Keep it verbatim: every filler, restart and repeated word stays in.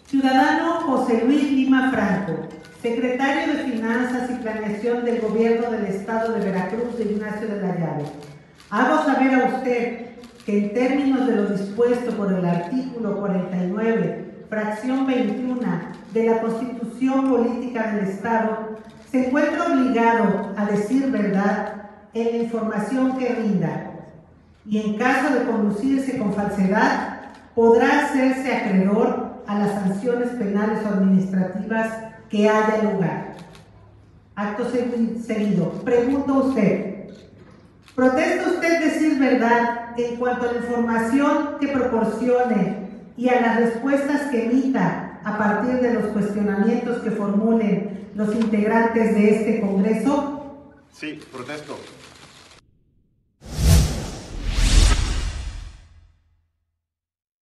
Ciudadano José Luis Lima Franco, secretario de Finanzas y Planeación del Gobierno del Estado de Veracruz de Ignacio de la Llave. Hago saber a usted que en términos de lo dispuesto por el artículo cuarenta y nueve, fracción veintiuno de la Constitución Política del Estado, se encuentra obligado a decir verdad en la información que rinda, y en caso de conducirse con falsedad, podrá hacerse acreedor a las sanciones penales o administrativas que haya lugar. Acto seguido, pregunto a usted, ¿protesta usted decir verdad en cuanto a la información que proporcione y a las respuestas que emita a partir de los cuestionamientos que formulen los integrantes de este Congreso? Sí, protesto.